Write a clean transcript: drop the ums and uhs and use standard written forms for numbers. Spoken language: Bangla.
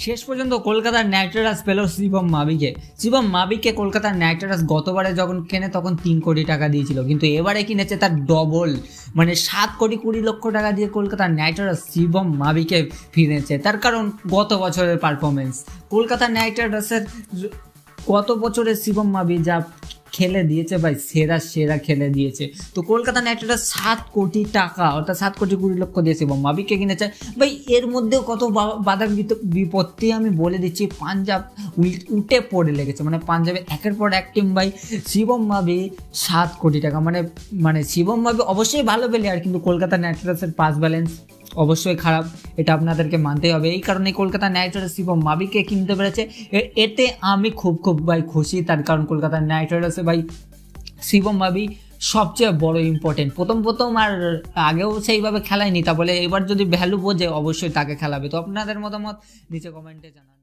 শেষ পর্যন্ত কলকাতার নাইট রাইডার্স পেল শিবম মাভিকে কলকাতার নাইট রাইডার্স গতবারে যখন কেনে তখন 3 কোটি টাকা দিয়েছিল, কিন্তু এবারে কিনেছে তার ডবল, মানে 7 কোটি 20 লক্ষ টাকা দিয়ে কলকাতার নাইট রাইডার্স শিবম মাভিকে ফিরেছে। তার কারণ গত বছরের পারফরমেন্স, কলকাতার নাইট রাইডার্সের গত বছরের শিবম মাভি যা খেলে দিয়েছে ভাই, সেরা খেলে দিয়েছে। তো কলকাতা নাইট রাইডার্স 7 কোটি টাকা অর্থাৎ 7 কোটি 20 লক্ষ দিয়ে শিবম মাভিকে কিনেছে ভাই। এর মধ্যেও কত বাধা বিপত্তি আমি বলে দিচ্ছি। পাঞ্জাব উঠে পড়ে লেগেছে, মানে পাঞ্জাবে একের পর এক টিম ভাই। শিবম মাভি 7 কোটি টাকা, মানে শিবম মাভি অবশ্যই ভালো প্লেয়ার, কিন্তু কলকাতা নাইট রাইডার্সের পাস ব্যালেন্স অবশ্যই খারাপ, এটা আপনাদেরকে মানতেই হবে। এই কারণে কলকাতা নাইট রাইডার্স শিবম মাভিকে কিনতে পেরেছে, এতে আমি খুব ভাই খুশি। তার কারণ কলকাতা নাইট রাইডার্সে ভাই শিবম মাভি সবচেয়ে বড় ইম্পর্টেন্ট। প্রথম আর আগেও সেইভাবে খেলায়নি, তা বলে এবার যদি ভ্যালু বোঝে অবশ্যই তাকে খেলাবে। তো আপনাদের মতামত নিচে কমেন্টে জানান।